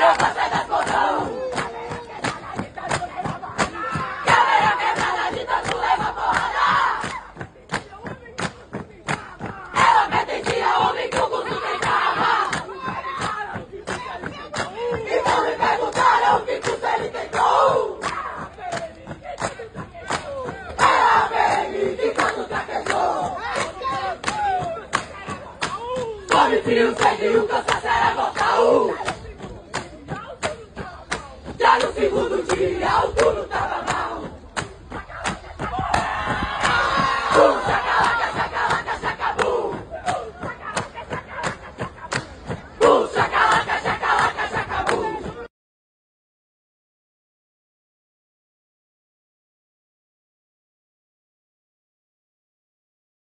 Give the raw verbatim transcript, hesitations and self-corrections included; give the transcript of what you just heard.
criança sai das cordão. Caveira quebrada, ditadura leva porrada. Ela pertencia ao homem que o curso tentava. Então me perguntaram que curso ele tentou. Ela veio de quando traquejou. Come frio, sede e o cansaço era mortal. Já no segundo dia o turno tava